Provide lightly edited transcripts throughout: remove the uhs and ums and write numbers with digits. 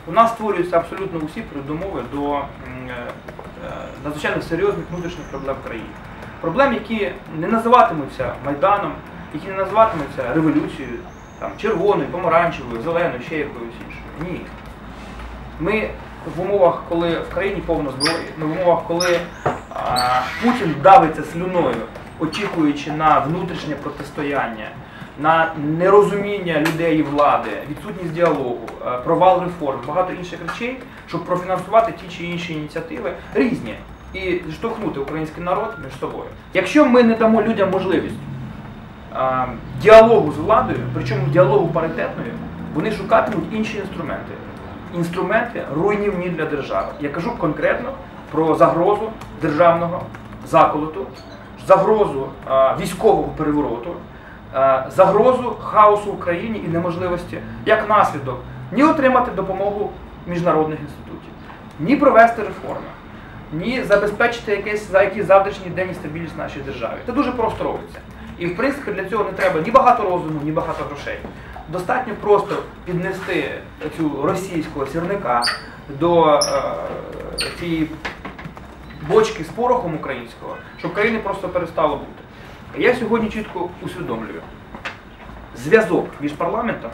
у нас створюються абсолютно усі передумови до надзвичайно серйозних внутрішніх проблем в країні. Проблем, які не називатимуться Майданом, які не називатимуться революцією, там, червоною, помаранчевою, зеленою, ще якоюсь іншою. Ні. Ми в умовах, коли в країні повно зброї, в умовах, коли Путін давиться слюною, очікуючи на внутрішнє протистояння, на нерозуміння людей і влади, відсутність діалогу, провал реформ, багато інших речей, щоб профінансувати ті чи інші ініціативи різні і зіштовхнути український народ між собою. Якщо ми не дамо людям можливість діалогу з владою, причому діалогу паритетною, вони шукатимуть інші інструменти. Інструменти руйнівні для держави. Я кажу конкретно про загрозу державного заколоту, загрозу військового перевороту, загрозу хаосу в країні і неможливості, як наслідок, ні отримати допомогу міжнародних інститутів, ні провести реформи, ні забезпечити за якийсь завтрашній день і стабільність нашій державі. Це дуже просто робиться. І в принципі для цього не треба ні багато розуму, ні багато грошей. Достатньо просто піднести цю російського сірника до цієї бочки з порохом українського, щоб країни просто перестало бути. Я сьогодні чітко усвідомлюю, зв'язок між парламентом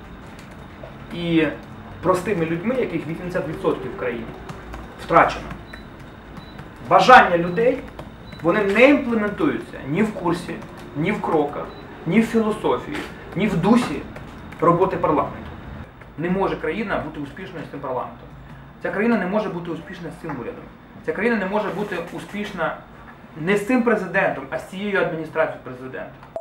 і простими людьми, яких 80% в країні, втрачено. Бажання людей, вони не імплементуються ні в курсі, ні в кроках, ні в філософії, ні в дусі роботи парламенту. Не може країна бути успішною з цим парламентом. Ця країна не може бути успішна з цим урядом. Ця країна не може бути успішна не з цим президентом, а з цією адміністрацією президента.